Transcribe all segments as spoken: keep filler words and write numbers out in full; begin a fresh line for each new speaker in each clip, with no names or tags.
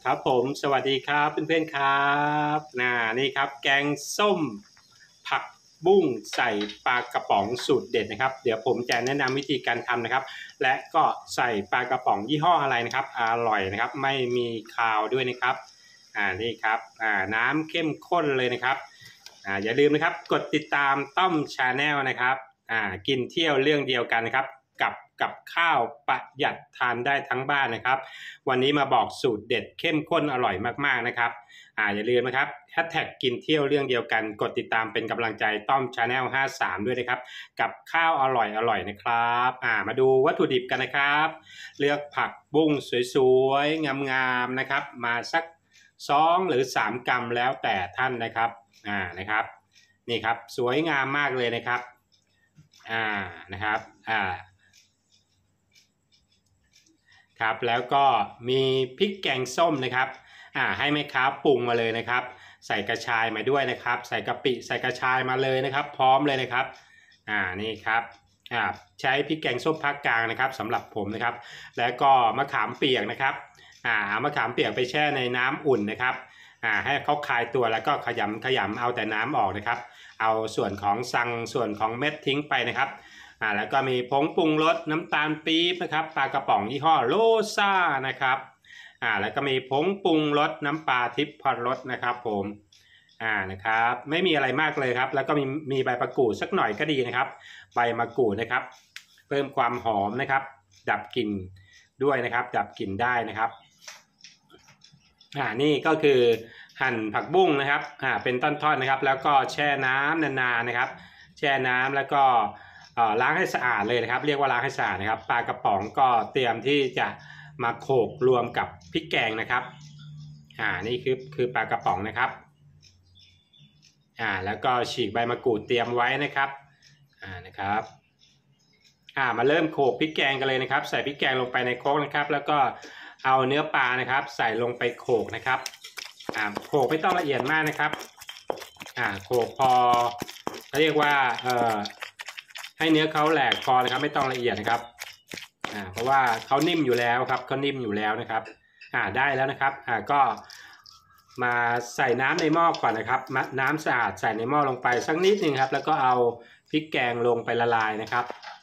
ครับผมสวัสดีครับเพื่อนๆครับน่านี่ครับแกงส้มผักบุ้งใส่ปลากระป๋องสูตรเด็ดนะครับเดี๋ยวผมจะแนะนำวิธีการทำนะครับและก็ใส่ปลากระป๋องยี่ห้ออะไรนะครับอร่อยนะครับไม่มีคาวด้วยนะครับอ่านี่ครับอ่าน้ำเข้มข้นเลยนะครับอ่าอย่าลืมนะครับกดติดตามต้อมชาแนลนะครับอ่ากินเที่ยวเรื่องเดียวกันนะครับกับกับข้าวประหยัดทานได้ทั้งบ้านนะครับวันนี้มาบอกสูตรเด็ดเข้มข้นอร่อยมากๆนะครับอ่าอย่าลืมนะครับแฮชแท็กกินเที่ยวเรื่องเดียวกันกดติดตามเป็นกำลังใจต้อมชาแนลห้าสามด้วยนะครับกับข้าวอร่อยอร่อยนะครับอ่ามาดูวัตถุดิบกันนะครับเลือกผักบุ้งสวยๆงามๆนะครับมาสักสองหรือสามกรัมแล้วแต่ท่านนะครับอ่านะครับนี่ครับสวยงามมากเลยนะครับอ่านะครับอ่าครับแล้วก็มีพริกแกงส้มนะครับอ่าให้แม่ค้าปรุงมาเลยนะครับใส่กระชายมาด้วยนะครับใส่กะปิใส่กระชายมาเลยนะครับพร้อมเลยนะครับอ่านี่ครับอ่าใช้พริกแกงส้มภาคกลางนะครับสำหรับผมนะครับแล้วก็มะขามเปียกนะครับอ่ามะขามเปียกไปแช่ในน้ำอุ่นนะครับอ่าให้เขาคลายตัวแล้วก็ขยำขยำเอาแต่น้ำออกนะครับเอาส่วนของซังส่วนของเม็ดทิ้งไปนะครับอ่าแล้วก็มีผงปรุงรสน้ำตาลปี๊บนะครับปลากระป๋องยี่ห้อโลซ่านะครับอ่าแล้วก็มีผงปรุงรสน้ำปลาทิพรสนะครับผมอ่านะครับไม่มีอะไรมากเลยครับแล้วก็มีมีใบมะกรูดสักหน่อยก็ดีนะครับใบมะกรูดนะครับเพิ่มความหอมนะครับดับกลิ่นด้วยนะครับดับกลิ่นได้นะครับอ่านี่ก็คือหั่นผักบุ้งนะครับอ่าเป็นต้นๆนะครับแล้วก็แช่น้ำนานๆนะครับแช่น้ำแล้วก็ล้างให้สะอาดเลยนะครับเรียกว่าล้างให้สะอาดนะครับปลากระป๋องก็เตรียมที่จะมาโขลกรวมกับพริกแกงนะครับอ่านี่คือคือปลากระป๋องนะครับอ่าแล้วก็ฉีกใบมะกรูดเตรียมไว้นะครับอ่านะครับอ่ามาเริ่มโขลกพริกแกงกันเลยนะครับใส่พริกแกงลงไปในโครกนะครับแล้วก็เอาเนื้อปลานะครับใส่ลงไปโขลกนะครับอ่าโขลกไม่ต้องละเอียดมากนะครับอ่าโขลกพอเขาเรียกว่าเอ่อให้เนื้อเขาแหลกพอนะครับไม่ต้องละเอียดนะครับอ่าเพราะว่าเขานิ่มอยู่แล้วครับเขานิ่มอยู่แล้วนะครับอ่าได้แล้วนะครับอ่าก็มาใส่น้ำในหม้อก่อนนะครับน้ำสะอาดใส่ในหม้อลงไปสักนิดนึงครับแล้วก็เอาพริกแกงลงไปละลายนะครับ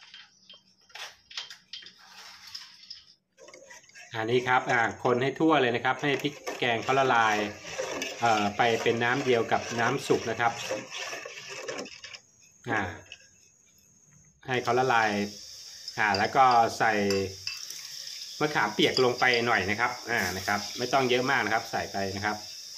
อันนี้ครับอ่าคนให้ทั่วเลยนะครับให้พริกแกงเขาละลายเอ่อไปเป็นน้ำเดียวกับน้ำสุกนะครับอ่าให้เขาละลายอ่าแล้วก็ใส่มะขามเปียกลงไปหน่อยนะครับอ่านะครับไม่ต้องเยอะมากนะครับใส่ไปนะครับ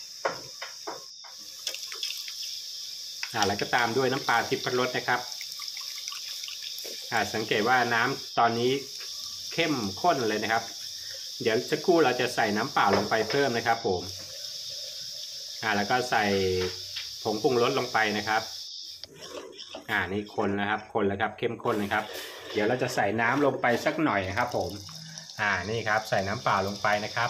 อ่าแล้วก็ตามด้วยน้ำปลาทิพรสนะครับอ่าสังเกตว่าน้ำตอนนี้เข้มข้นเลยนะครับเดี๋ยวสักครู่เราจะใส่น้ำเปล่าลงไปเพิ่มนะครับผมอ่าแล้วก็ใส่ผงปรุงรสลงไปนะครับอ่านี่คนนะครับคนแล้วครับเข้มข้นนะครับเดี๋ยวเราจะใส่น้ำลงไปสักหน่อยนะครับผมอ่านี่ครับใส่น้ำเปล่าลงไปนะครับ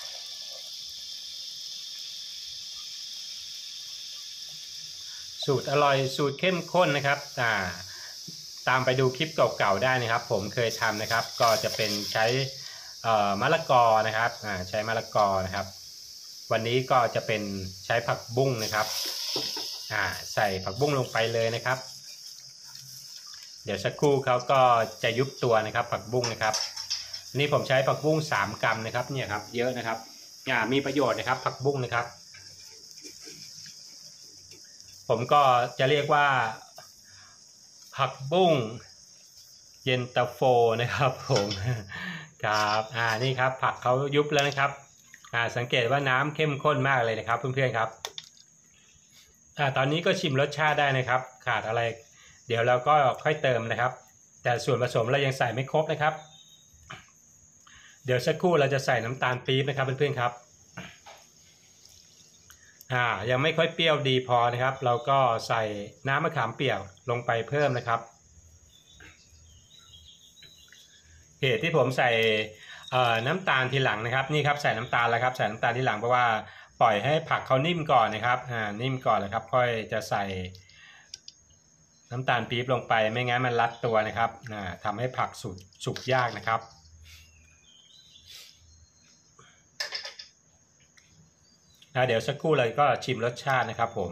สูตรอร่อยสูตรเข้มข้นนะครับอ่าตามไปดูคลิปเก่าๆได้นะครับผมเคยทำนะครับก็จะเป็นใช้มะละกอนะครับอ่าใช้มะละกอนะครับวันนี้ก็จะเป็นใช้ผักบุ้งนะครับอ่าใส่ผักบุ้งลงไปเลยนะครับเดี๋ยวสักครู่เขาก็จะยุบตัวนะครับผักบุ้งนะครับนี่ผมใช้ผักบุ้งสามกรัมนะครับเนี่ยครับเยอะนะครับอ่ามีประโยชน์นะครับผักบุ้งนะครับผมก็จะเรียกว่าผักบุ้งเย็นตาโฟนะครับผมครับอ่านี่ครับผักเขายุบแล้วนะครับอ่าสังเกตว่าน้ำเข้มข้นมากเลยนะครับเพื่อนๆครับอ่าตอนนี้ก็ชิมรสชาติได้นะครับขาดอะไรเดี๋ยวเราก็ค่อยเติมนะครับแต่ส่วนผสมเรายังใส่ไม่ครบนะครับเดี๋ยวสักครู่เราจะใส่น้ำตาลปี๊บนะครับเพื่อนๆครับอ่ายังไม่ค่อยเปรี้ยวดีพอนะครับเราก็ใส่น้ำมะขามเปียกลงไปเพิ่มนะครับเหตุที่ผมใส่น้ำตาลทีหลังนะครับนี่ครับใส่น้ำตาลแล้วครับใส่น้ำตาลทีหลังเพราะว่าปล่อยให้ผักเขานิ่มก่อนนะครับอ่านิ่มก่อนเลยครับค่อยจะใส่น้ำตาลปี๊บลงไปไม่งั้นมันรัดตัวนะครับอ่าทำให้ผักสุกสุกยากนะครับนะเดี๋ยวสักครู่เลยก็ชิมรสชาตินะครับผม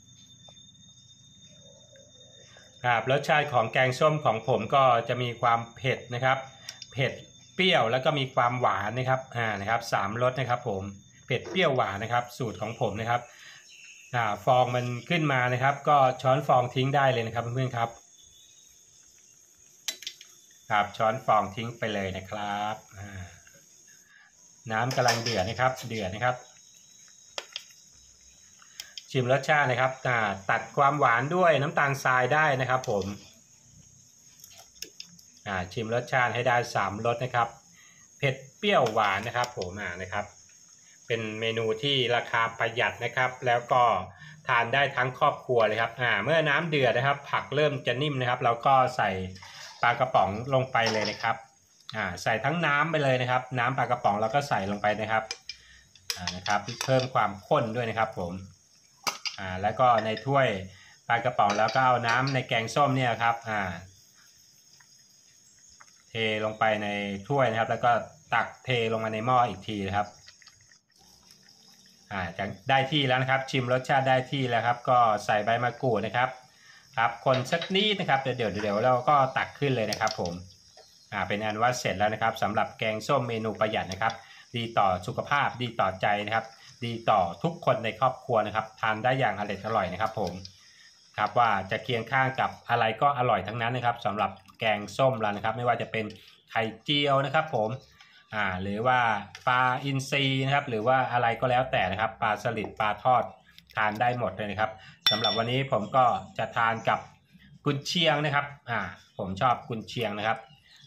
ครับรสชาติของแกงส้มของผมก็จะมีความเผ็ดนะครับเผ็ดเปรี้ยวแล้วก็มีความหวานนะครับอ่านะครับสามรสนะครับผมเผ็ดเปรี้ยวหวานนะครับสูตรของผมนะครับอ่าฟองมันขึ้นมานะครับก็ช้อนฟองทิ้งได้เลยนะครับเพื่อนๆครับครับช้อนฟองทิ้งไปเลยนะครับน้ำกำลังเดือดนะครับเดือดนะครับชิมรสชาตินะครับตัดความหวานด้วยน้ำตาลทรายได้นะครับผมชิมรสชาติให้ได้สามรสนะครับเผ็ดเปรี้ยวหวานนะครับผมนะครับเป็นเมนูที่ราคาประหยัดนะครับแล้วก็ทานได้ทั้งครอบครัวเลยครับเมื่อน้ำเดือดนะครับผักเริ่มจะนิ่มนะครับเราก็ใส่ปลากระป๋องลงไปเลยนะครับใส่ทั้งน้ำไปเลยนะครับน้ำปลากระป๋องเราก็ใส่ลงไปนะครับนะครับเพิ่มความข้นด้วยนะครับผมอ่าแล้วก็ในถ้วยปลากระป๋องแล้วก็เอาน้ำในแกงส้มเนี่ยครับอ่าเทลงไปในถ้วยนะครับแล้วก็ตักเทลงมาในหม้ออีกทีนะครับอ่าจะได้ที่แล้วนะครับชิมรสชาติได้ที่แล้วครับก็ใส่ใบมะกรูดนะครับครับคนสักนิดนะครับเดี๋ยวเดี๋ยวเดี๋ยวเราก็ตักขึ้นเลยนะครับผมอ่าเป็นอันว่าเสร็จแล้วนะครับสำหรับแกงส้มเมนูประหยัดนะครับดีต่อสุขภาพดีต่อใจนะครับดีต่อทุกคนในครอบครัวนะครับทานได้อย่างอร่อยอร่อยนะครับผมครับว่าจะเคียงข้างกับอะไรก็อร่อยทั้งนั้นนะครับสำหรับแกงส้มเรานะครับไม่ว่าจะเป็นไข่เจียวนะครับผมอ่าหรือว่าปลาอินทรีนะครับหรือว่าอะไรก็แล้วแต่นะครับปลาสลิดปลาทอดทานได้หมดเลยนะครับสำหรับวันนี้ผมก็จะทานกับกุนเชียงนะครับอ่าผมชอบกุนเชียงนะครับ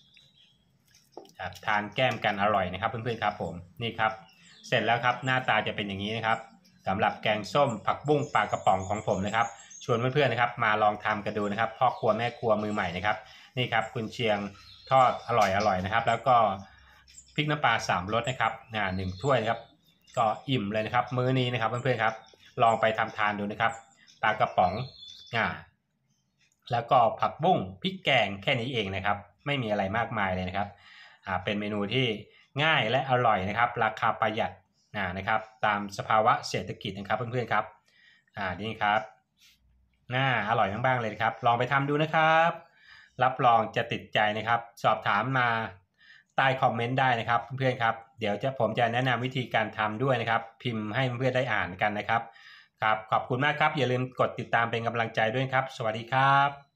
ทานแก้มกันอร่อยนะครับเพื่อนๆครับผมนี่ครับเสร็จแล้วครับหน้าตาจะเป็นอย่างนี้นะครับสำหรับแกงส้มผักบุ้งปลากระป๋องของผมนะครับชวนเพื่อนๆนะครับมาลองทำกันดูนะครับพ่อครัวแม่ครัวมือใหม่นะครับนี่ครับกุนเชียงทอดอร่อยอร่อยนะครับแล้วก็พริกน้ำปลาสามรสนะครับอ่าหนึ่งถ้วยนะครับก็อิ่มเลยนะครับมื้อนี้นะครับเพื่อนๆครับลองไปทำทานดูนะครับปลากระป๋องอ่าแล้วก็ผักบุ้งพริกแกงแค่นี้เองนะครับไม่มีอะไรมากมายเลยนะครับอ่าเป็นเมนูที่ง่ายและอร่อยนะครับราคาประหยัดอ่านะครับตามสภาวะเศรษฐกิจนะครับเพื่อนๆครับอ่านี่ครับน่าอร่อยมากๆเลยครับลองไปทำดูนะครับรับรองจะติดใจนะครับสอบถามมาใต้คอมเมนต์ได้นะครับเพื่อนๆครับเดี๋ยวจะผมจะแนะนำวิธีการทำด้วยนะครับพิมพ์ให้เพื่อนๆได้อ่านกันนะครับครับขอบคุณมากครับอย่าลืมกดติดตามเป็นกำลังใจด้วยครับสวัสดีครับ